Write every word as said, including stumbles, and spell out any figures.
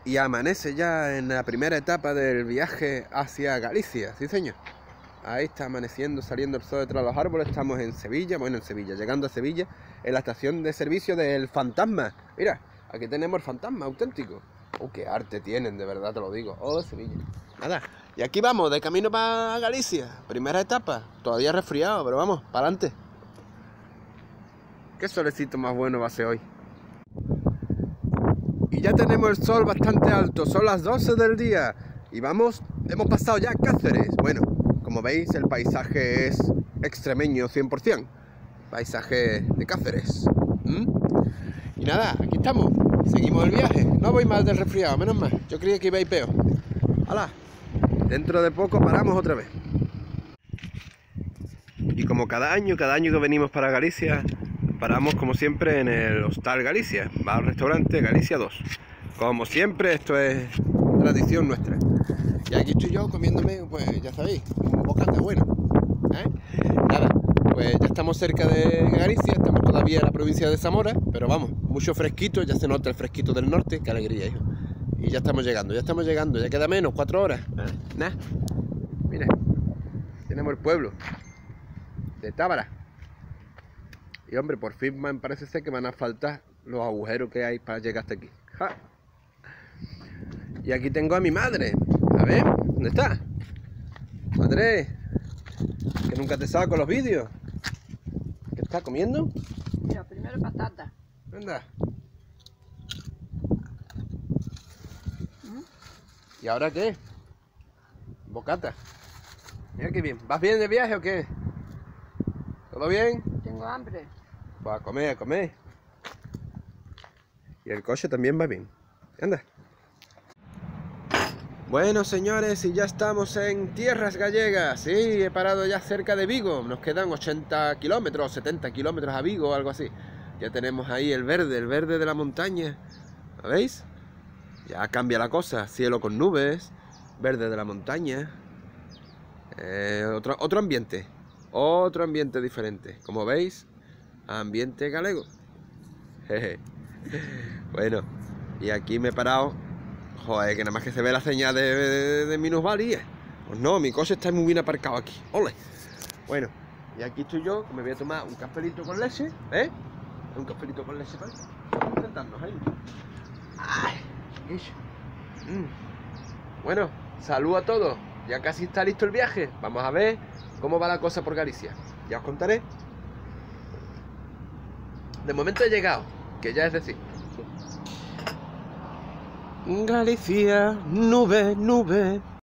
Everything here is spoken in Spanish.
Y amanece ya en la primera etapa del viaje hacia Galicia, sí señor. Ahí está amaneciendo, saliendo el sol detrás de los árboles. Estamos en Sevilla, bueno en Sevilla, llegando a Sevilla, en la estación de servicio del Fantasma. Mira, aquí tenemos el Fantasma auténtico. Oh, qué arte tienen, de verdad te lo digo. Oh, Sevilla. Nada, y aquí vamos, de camino para Galicia. Primera etapa, todavía resfriado, pero vamos, para adelante. Qué solecito más bueno va a ser hoy. Y ya tenemos el sol bastante alto, son las doce del día. Y vamos, hemos pasado ya Cáceres. Bueno, como veis el paisaje es extremeño cien por cien. Paisaje de Cáceres. ¿Mm? Y nada, aquí estamos, seguimos el viaje. No voy mal del resfriado, menos mal. Yo creía que iba a ir peor. ¡Hala! Dentro de poco paramos otra vez. Y como cada año, cada año que venimos para Galicia, paramos como siempre en el Hostal Galicia, bar restaurante Galicia dos. Como siempre, esto es tradición nuestra. Y aquí estoy yo comiéndome, pues ya sabéis, un bocata bueno. ¿Eh? Nada, pues ya estamos cerca de Galicia, estamos todavía en la provincia de Zamora, pero vamos, mucho fresquito, ya se nota el fresquito del norte, qué alegría, hijo. Y ya estamos llegando, ya estamos llegando, ya queda menos, cuatro horas. ¿Eh? Nada, mira, tenemos el pueblo de Tábara. Y hombre, por fin me parece ser que van a faltar los agujeros que hay para llegar hasta aquí. ¡Ja! Y aquí tengo a mi madre. A ver, ¿dónde está? Madre, que nunca te saco los vídeos. ¿Qué está comiendo? Mira, primero patata. Anda. ¿Y ahora qué? Bocata. Mira qué bien. ¿Vas bien de viaje o qué? ¿Todo bien? Tengo hambre. Va a comer, a comer. Y el coche también va bien. Anda. Bueno, señores, y ya estamos en tierras gallegas. Sí, he parado ya cerca de Vigo. Nos quedan ochenta kilómetros, setenta kilómetros a Vigo o algo así. Ya tenemos ahí el verde, el verde de la montaña. ¿Lo veis? Ya cambia la cosa. Cielo con nubes, verde de la montaña. Eh, otro, otro ambiente. Otro ambiente diferente. Como veis, ambiente galego. Jeje. Bueno, y aquí me he parado. Joder, que nada más que se ve la señal de, de, de minusvalía. Pues no, mi coche está muy bien aparcado aquí. ¡Ole! Bueno, y aquí estoy yo, que me voy a tomar un cafelito con leche. ¿Eh? Un cafelito con leche, ¿vale? Vamos a sentarnos ahí. ¡Ay! Mm. Bueno, salud a todos. Ya casi está listo el viaje. Vamos a ver cómo va la cosa por Galicia. Ya os contaré. De momento he llegado, que ya es decir. Galicia, nube, nube.